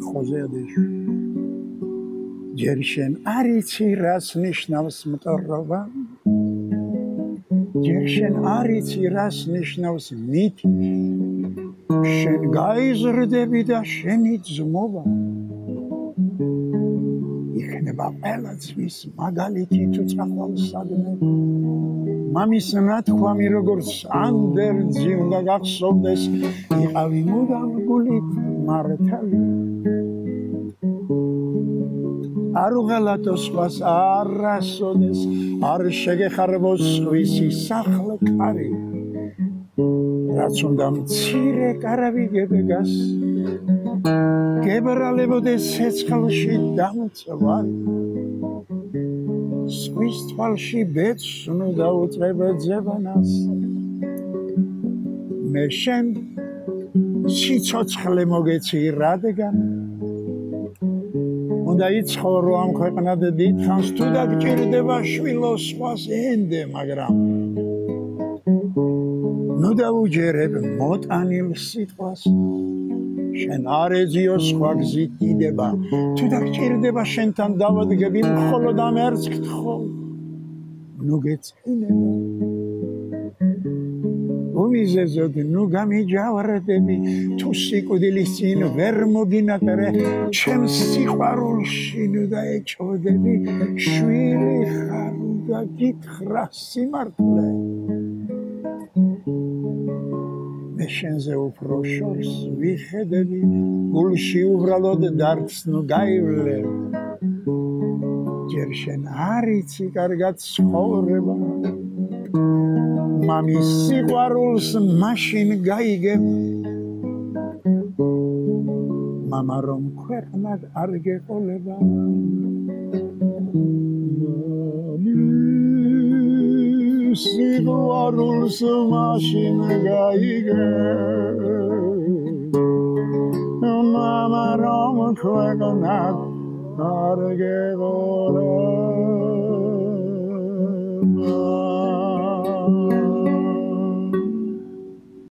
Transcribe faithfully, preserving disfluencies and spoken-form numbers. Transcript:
ხოზეადეშ ჯერ შენ არ იცი რას ნიშნავს მტოვრობა ჯერ შენ არ იცი რას ნიშნავს მითი შენ გაიზრდები და შენი ძმობა იქნება ყველა ძმის მაგალითი თუ წახვალ სადმე მამის ნათქვამი როგორც ანდერძი უნდა გახსოვდეს იყავი მუდამ გულით მართალი არ უღალატო სხვას არასოდეს არ შეგეხარბოს სხვისი სახლ კარი რაც უნდა მცირე კარავი გებეგას გებრალებოდეს ცეცხლში დამწვარი სხვის თვალში ბედს ნუ დაუწყებ ძებანას მე შენ სიცოცხლე მოგეცი რადგან უნდა იცხოვრო ამ ქვეყნად დიდხანს თუ დაგჭირდება შვილო სხვას ენდე მაგრამ ნუ დაუჯერებ მოტანილ სიტყვას შენ არ ეძიო სხვა გზით დიდება თუ დაგჭირდება შენთან დავადგები მხოლოდ ამ ერთს გთხოვ ნუ გეცინება უმიზეზოდ ნუ გამიჯავრდები თუ სიკვდილის წინ ვერ მოგინატრე ჩემს სიყვარულში ნუ დაეჭვდები შვილი ხარ და გითხრა სიმართლე მე შენზე უფრო შორს ვიხედები გულში უბრალოდ დარდს ნუ გაივლებ ჯერ შენ არ იცი კარგად ცხოვრება მამის სიყვარულს მაშინ გაიგებ მამა რომ ქვეყნად არ გეყოლება მამის სიყვარულს მაშინ გაიგებ მამა რომ ქვეყნად არ გეყოლება